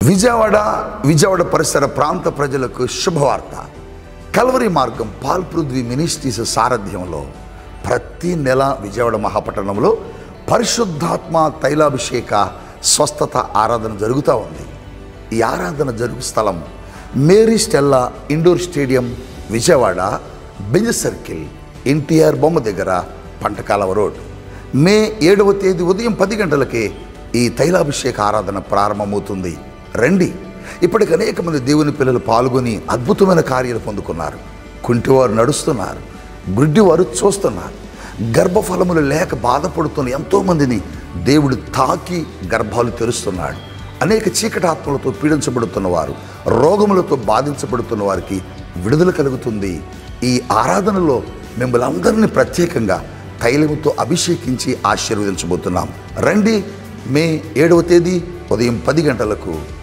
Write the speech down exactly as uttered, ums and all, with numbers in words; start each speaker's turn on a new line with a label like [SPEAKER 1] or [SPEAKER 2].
[SPEAKER 1] విజయవాడ విజయవాడ పరిసర ప్రాంత ప్రజలకు శుభవార్త. కల్వరి మార్గం పాల్ పృథ్వీ మినిస్ట్రీస్ సారథ్యంలో ప్రతి నెల విజయవాడ మహాపట్టణంలో పరిశుద్ధాత్మ తైలాభిషేక స్వస్థత ఆరాధన జరుగుతూ ఉంది. ఈ ఆరాధన జరుగు స్థలం Mary Stella indoor stadium, Vijayawada, Benz circle, NTR బొమ్మ దగ్గర, పంటకాలవ రోడ్. మే ఏడవ తేదీ ఉదయం పది గంటలకే ఈ తైలాభిషేక ఆరాధన ప్రారంభమవుతుంది. రండి. ఇప్పటికి అనేక మంది దేవుని పిల్లలు పాల్గొని అద్భుతమైన కార్యాలు పొందుకున్నారు. కుంటివారు నడుస్తున్నారు, గుడ్డివారు చూస్తున్నారు, గర్భఫలములు లేక బాధపడుతున్న ఎంతోమందిని దేవుడు తాకి గర్భాలు తెరుస్తున్నాడు. అనేక చీకటి ఆత్మలతో పీడించబడుతున్న వారు, రోగములతో బాధించబడుతున్న వారికి విడుదల కలుగుతుంది. ఈ ఆరాధనలో మిమ్మల్ని అందరినీ ప్రత్యేకంగా తైలముతో అభిషేకించి ఆశీర్వదించబోతున్నాం. రండి. మే ఏడవ తేదీ ఉదయం పది గంటలకు